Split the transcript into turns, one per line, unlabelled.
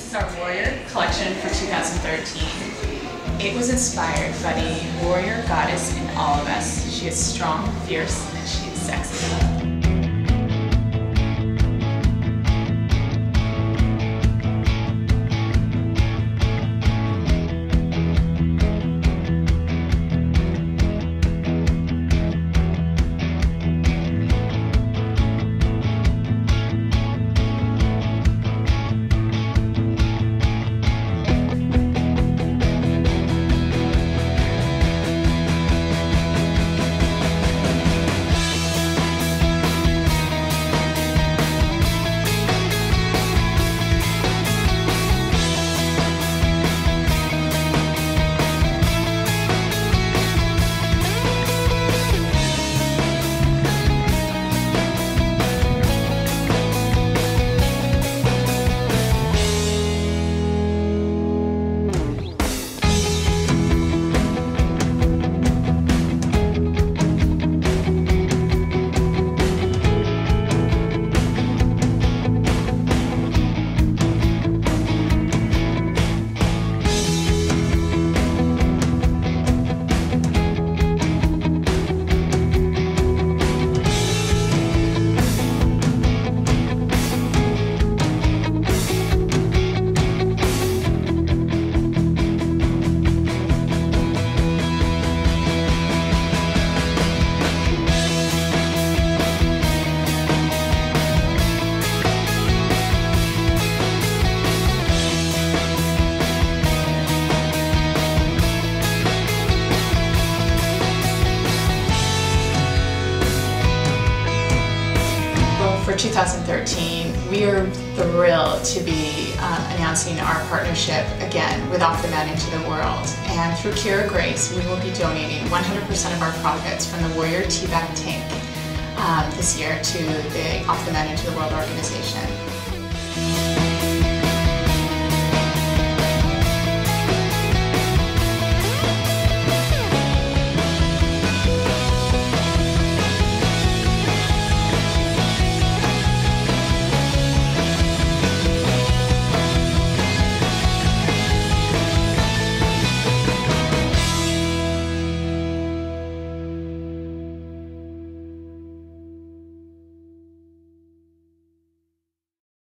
This is our Warrior collection for 2013. It was inspired by the warrior goddess in all of us. She is strong, fierce, and she is sexy. For 2013, we are thrilled to be announcing our partnership again with Off the Mat into the World. And through KiraGrace, we will be donating 100% of our profits from the Warrior Teabag Tank this year to the Off the Mat into the World organization.